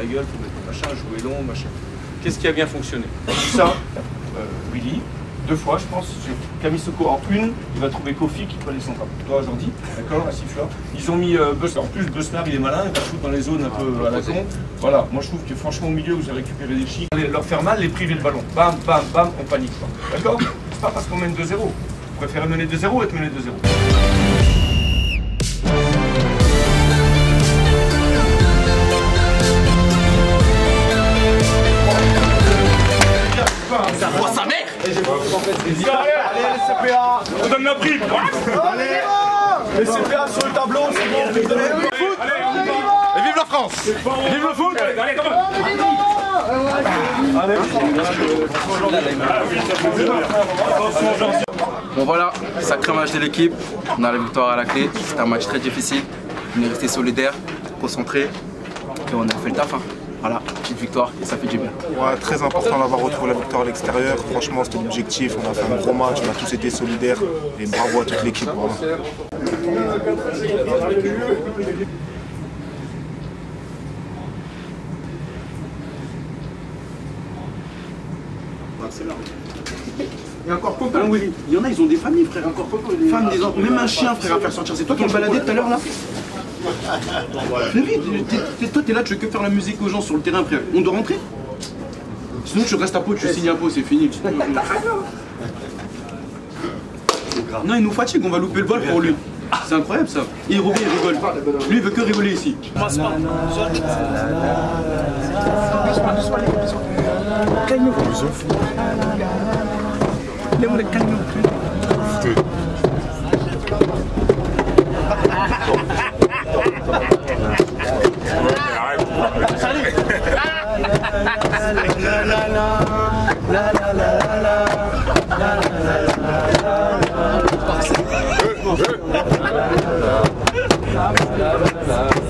gueule, faut mettre machin, jouer long, machin. Qu'est-ce qui a bien fonctionné? Ça, Willy, 2 fois je pense, Camille Soko en une, il va trouver Kofi qui peut aller central. Toi Jordi, d'accord, assis là. Ils ont mis Buster. En plus Buster il est malin, il va foutre dans les zones un peu à la con. Voilà, moi je trouve que franchement au milieu vous avez récupéré des chics. Leur faire mal, les priver le ballon. Bam, bam, bam, on panique pas. D'accord? C'est pas parce qu'on mène 2-0. Vous préférez mener 2-0 ou être mené 2-0? Ça voit sa mère. Allez, les CPA. On donne la prime. Allez, les CPA sur le tableau, c'est bon. Et vive la France. Vive le foot. Allez, Bon voilà, sacré match de l'équipe, on a la victoire à la clé, c'était un match très difficile, on est resté solidaire, concentré et on a fait le taf. Hein. Voilà, petite victoire et ça fait du bien. Ouais, très important d'avoir retrouvé la victoire à l'extérieur, franchement c'était l'objectif, on a fait un gros match, on a tous été solidaires et bravo à toute l'équipe. Voilà. Et encore Pompin, Willy. Il y en a, ils ont des familles, frère. Encore Pompin, des femmes, des enfants, même un chien, frère, à faire sortir. C'est toi qui le baladais tout à l'heure, là? Mais vite, toi, t'es là, tu veux que faire la musique aux gens sur le terrain, frère. On doit rentrer? Sinon, tu restes à Pau, tu signes à Pau, c'est fini. Non, il nous fatigue, on va louper le vol pour lui. C'est incroyable, ça. Il revient, il rigole. Lui, il veut que rigoler ici. La